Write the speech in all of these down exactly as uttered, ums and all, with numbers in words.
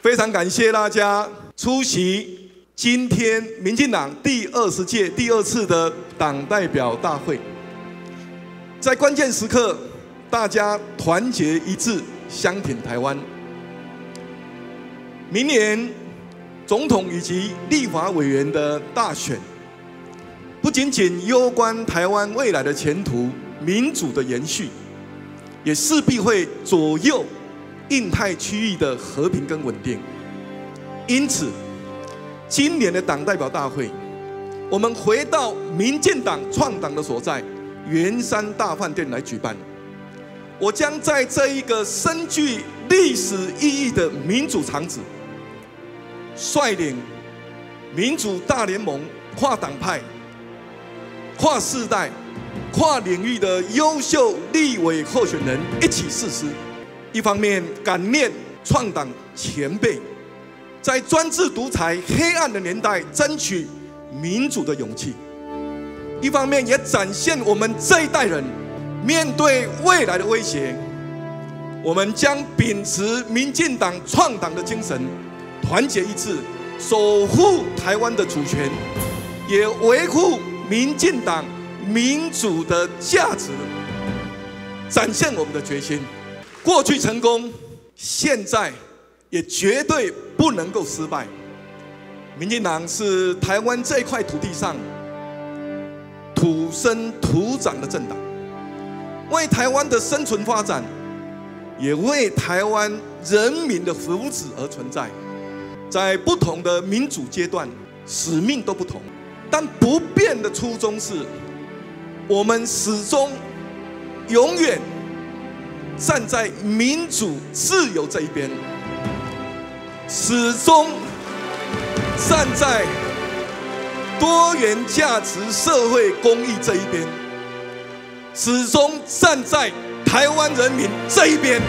非常感谢大家出席今天民进党第二十届第二次的党代表大会。在关键时刻，大家团结一致，相挺台湾。明年总统以及立法委员的大选，不仅仅攸关台湾未来的前途、民主的延续，也势必会左右印太区域的和平跟稳定。因此，今年的党代表大会，我们回到民进党创党的所在圆山大饭店来举办。我将在这一个深具历史意义的民主场址，率领民主大联盟跨党派、跨世代、跨领域的优秀立委候选人一起誓师。一方面感念创党前辈在专制独裁黑暗的年代争取民主的勇气，一方面也展现我们这一代人面对未来的威胁，我们将秉持民进党创党的精神，团结一致，守护台湾的主权，也维护民进党民主的价值，展现我们的决心。过去成功，现在也绝对不能够失败。民进党是台湾这块土地上土生土长的政党，为台湾的生存发展，也为台湾人民的福祉而存在。在不同的民主阶段，使命都不同，但不变的初衷是，我们始终永远站在民主自由这一边，始终站在多元价值社会公益这一边，始终站在台湾人民这一边。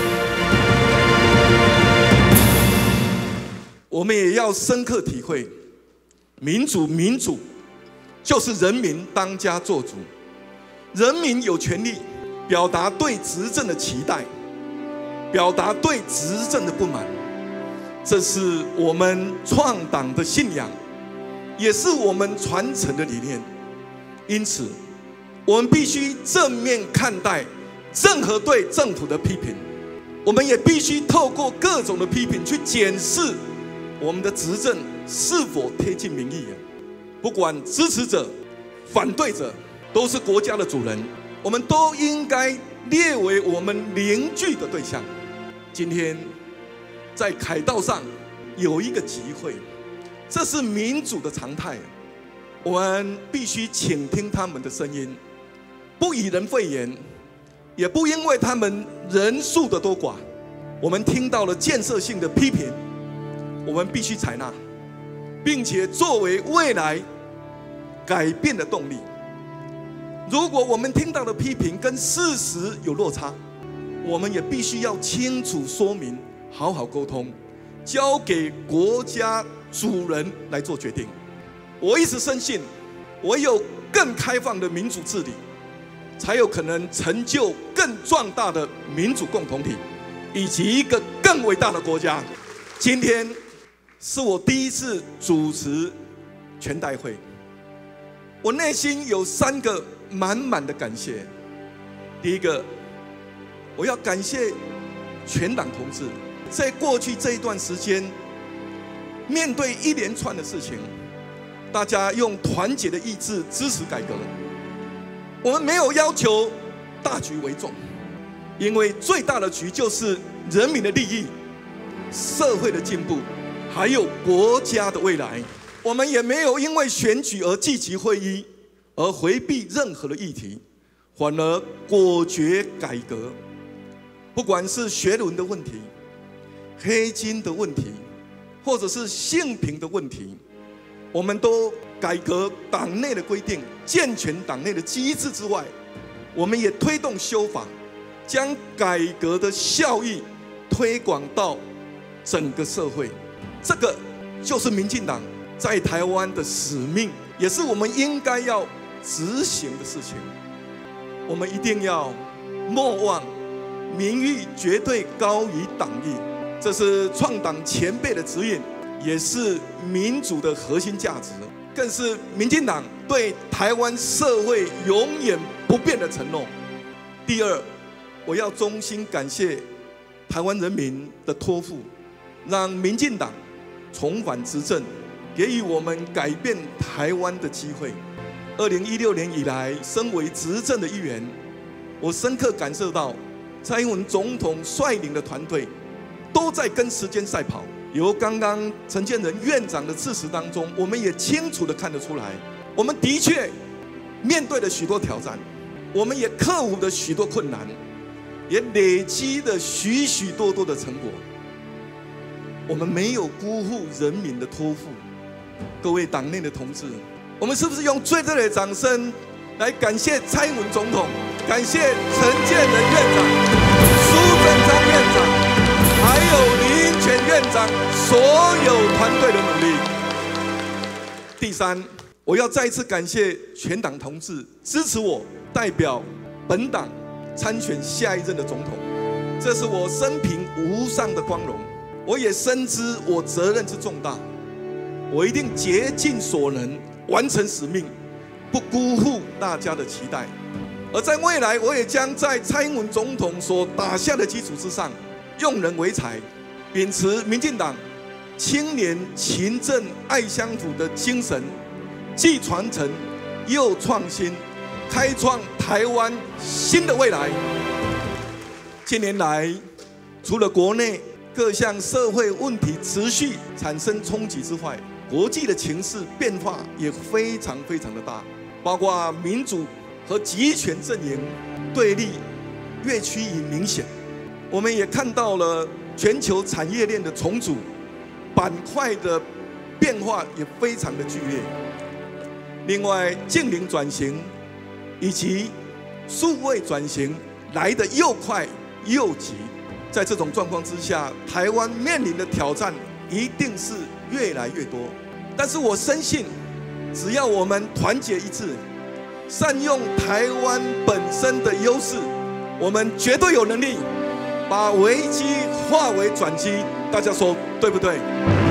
我们也要深刻体会，民主民主就是人民当家作主，人民有权利表达对执政的期待，表达对执政的不满，这是我们创党的信仰，也是我们传承的理念。因此，我们必须正面看待任何对政府的批评，我们也必须透过各种的批评去检视我们的执政是否贴近民意。不管支持者、反对者，都是国家的主人，我们都应该列为我们凝聚的对象。今天在凯道上有一个集会，这是民主的常态，我们必须倾听他们的声音，不以人废言，也不因为他们人数的多寡。我们听到了建设性的批评，我们必须采纳，并且作为未来改变的动力。如果我们听到的批评跟事实有落差，我们也必须要清楚说明，好好沟通，交给国家主人来做决定。我一直深信，唯有更开放的民主治理，才有可能成就更壮大的民主共同体，以及一个更伟大的国家。今天是我第一次主持全代会，我内心有三个满满的感谢。第一个，我要感谢全党同志，在过去这一段时间，面对一连串的事情，大家用团结的意志支持改革。我们没有要求大局为重，因为最大的局就是人民的利益、社会的进步，还有国家的未来。我们也没有因为选举而积极会议，而回避任何的议题，反而果决改革。不管是学伦的问题、黑金的问题，或者是性平的问题，我们都改革党内的规定，健全党内的机制之外，我们也推动修法，将改革的效益推广到整个社会。这个就是民进党在台湾的使命，也是我们应该要执行的事情。我们一定要莫忘民意绝对高于党意， 这是创党前辈的指引，也是民主的核心价值，更是民进党对台湾社会永远不变的承诺。第二，我要衷心感谢台湾人民的托付，让民进党重返执政，给予我们改变台湾的机会。二零一六年以来，身为执政的一员，我深刻感受到蔡英文总统率领的团队都在跟时间赛跑。由刚刚陈建仁院长的致辞当中，我们也清楚地看得出来，我们的确面对了许多挑战，我们也克服了许多困难，也累积了许许多多的成果。我们没有辜负人民的托付。各位党内的同志，我们是不是用最热烈的掌声来感谢蔡英文总统，感谢陈建仁院长、苏贞昌院长，还有林全院长所有团队的努力。第三，我要再次感谢全党同志支持我代表本党参选下一任的总统，这是我生平无上的光荣。我也深知我责任之重大，我一定竭尽所能完成使命，不辜负大家的期待。而在未来，我也将在蔡英文总统所打下的基础之上，用人为才，秉持民进党青年勤政爱乡土的精神，既传承又创新，开创台湾新的未来。近年来，除了国内各项社会问题持续产生冲击之外，国际的情势变化也非常非常的大，包括民主和集权阵营对立越趋于明显。我们也看到了全球产业链的重组，板块的变化也非常的剧烈。另外，净零转型以及数位转型来得又快又急。在这种状况之下，台湾面临的挑战一定是越来越多。但是我深信，只要我们团结一致，善用台湾本身的优势，我们绝对有能力把危机化为转机。大家说对不对？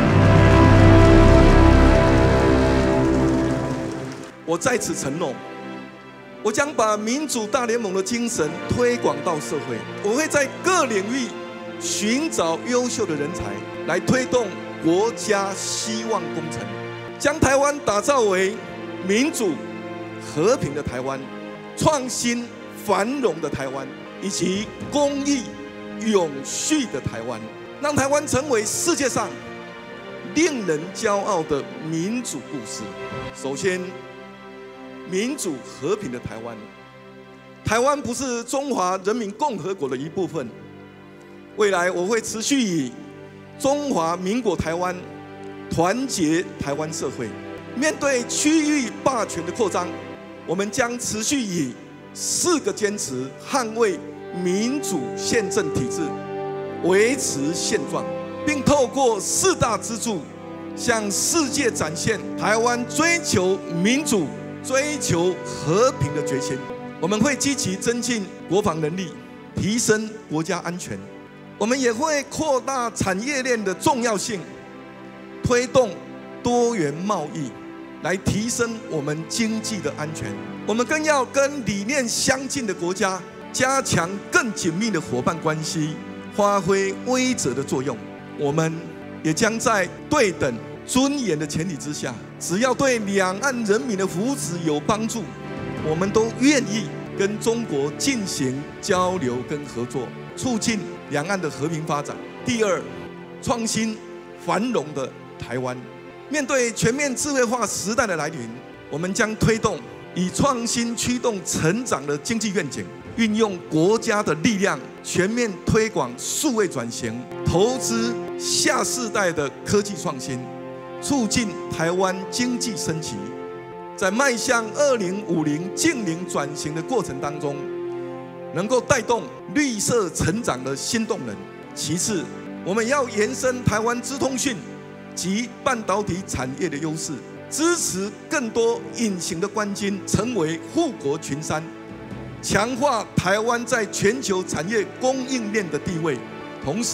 我在此承诺，我将把民主大联盟的精神推广到社会。我会在各领域寻找优秀的人才，来推动国家希望工程，将台湾打造为民主和平的台湾、创新繁荣的台湾，以及公益永续的台湾，让台湾成为世界上令人骄傲的民主故事。首先，民主和平的台湾，台湾不是中华人民共和国的一部分。未来我会持续以中华民国台湾团结台湾社会。面对区域霸权的扩张，我们将持续以四个坚持捍卫民主宪政体制，维持现状，并透过四大支柱向世界展现台湾追求民主、追求和平的决心。我们会积极增进国防能力，提升国家安全。我们也会扩大产业链的重要性，推动多元贸易，来提升我们经济的安全。我们更要跟理念相近的国家加强更紧密的伙伴关系，发挥威慑的作用。我们也将在对等尊严的前提之下，只要对两岸人民的福祉有帮助，我们都愿意跟中国进行交流跟合作，促进两岸的和平发展。第二，创新繁荣的台湾。面对全面智慧化时代的来临，我们将推动以创新驱动成长的经济愿景，运用国家的力量，全面推广数位转型，投资下世代的科技创新，促进台湾经济升级。在迈向二零五零净零转型的过程当中，能够带动绿色成长的新动能。其次，我们要延伸台湾资通讯及半导体产业的优势，支持更多隐形的冠军成为护国群山，强化台湾在全球产业供应链的地位。同时，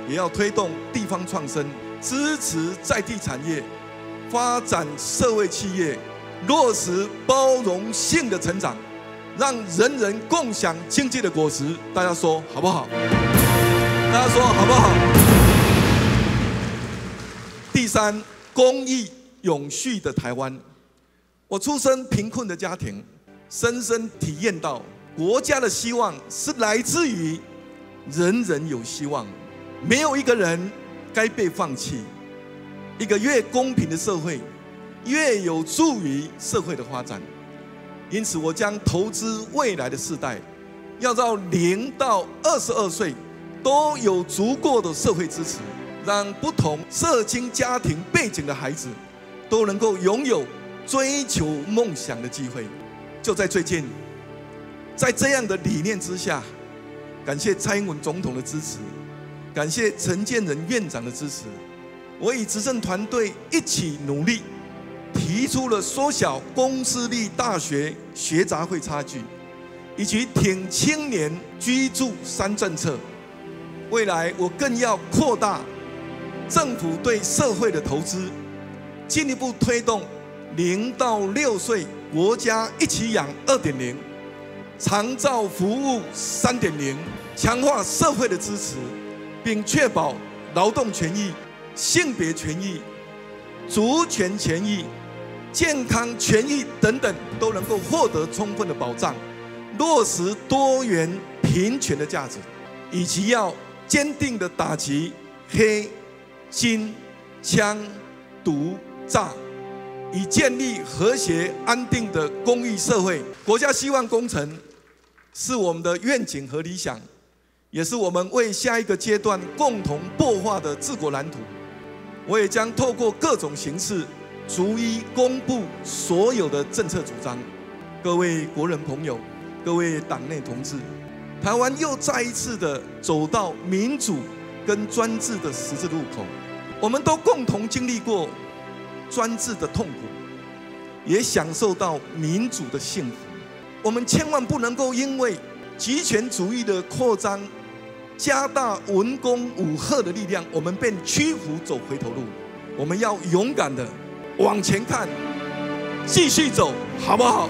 也要推动地方创生，支持在地产业，发展社会企业，落实包容性的成长，让人人共享经济的果实。大家说好不好？大家说好不好？第三，公益永续的台湾。我出身贫困的家庭，深深体验到国家的希望是来自于人人有希望，没有一个人该被放弃。一个越公平的社会，越有助于社会的发展。因此，我将投资未来的世代，要到零到二十二岁都有足够的社会支持，让不同社经家庭背景的孩子都能够拥有追求梦想的机会。就在最近，在这样的理念之下，感谢蔡英文总统的支持，感谢陈建仁院长的支持，我与执政团队一起努力，提出了缩小公私立大学学杂费差距，以及挺青年居住三政策。未来我更要扩大政府对社会的投资，进一步推动零到六岁国家一起养 二点零， 长照服务 三点零， 强化社会的支持，并确保劳动权益、性别权益、族权权益、健康权益等等都能够获得充分的保障，落实多元平权的价值，以及要坚定地打击黑、金、枪、毒、诈，以建立和谐安定的公益社会。国家希望工程是我们的愿景和理想，也是我们为下一个阶段共同擘画的治国蓝图。我也将透过各种形式，逐一公布所有的政策主张。各位国人朋友，各位党内同志，台湾又再一次的走到民主跟专制的十字路口。我们都共同经历过专制的痛苦，也享受到民主的幸福。我们千万不能够因为极权主义的扩张，加大文攻武吓的力量，我们便屈服走回头路。我们要勇敢的往前看，继续走，好不好？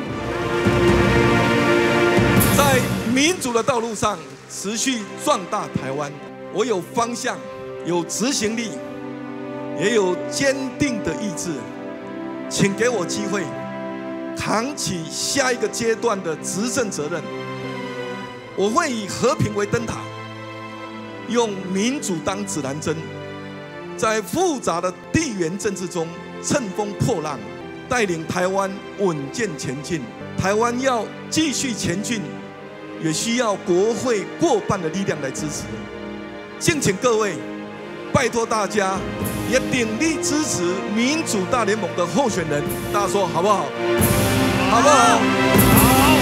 在民主的道路上持续壮大台湾。我有方向，有执行力，也有坚定的意志，请给我机会，扛起下一个阶段的执政责任。我会以和平为灯塔，用民主当指南针，在复杂的地缘政治中乘风破浪，带领台湾稳健前进。台湾要继续前进，也需要国会过半的力量来支持。敬请各位，拜托大家也鼎力支持民主大联盟的候选人。大家说好不好？好不好？好。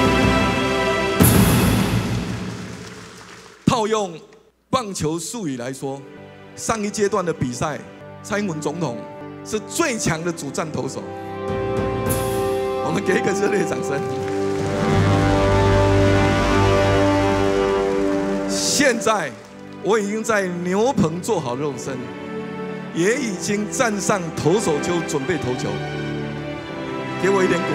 套用棒球术语来说，上一阶段的比赛，蔡英文总统是最强的主战投手。我们给一个热烈掌声。现在我已经在牛棚做好肉身，也已经站上投手丘准备投球，给我一点鼓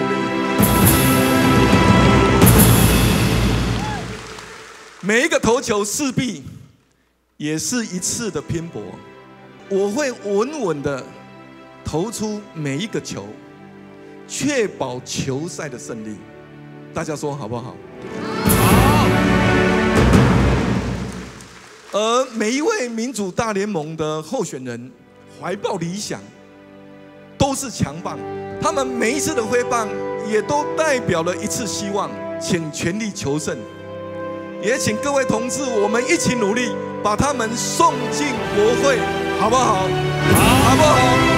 励。每一个投球势必也是一次的拼搏，我会稳稳的投出每一个球，确保球赛的胜利。大家说好不好？好。而每一位民主大联盟的候选人怀抱理想，都是强棒，他们每一次的挥棒也都代表了一次希望，请全力求胜。也请各位同志，我们一起努力，把他们送进国会，好不好？好不好？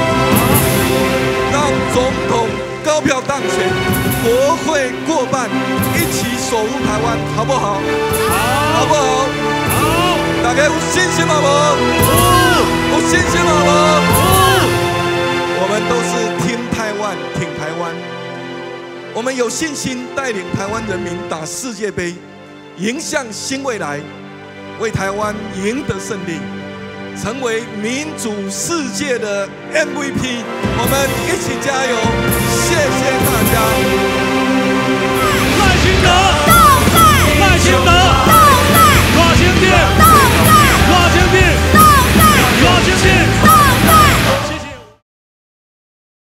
让总统高票当选，国会过半，一起守护台湾，好不好？好不好？好！大家有信心吗？有信心吗？我们都是挺台湾，挺台湾。我们有信心带领台湾人民打世界杯，迎向新未来。 为台湾赢得胜利，成为民主世界的 M V P。我们一起加油！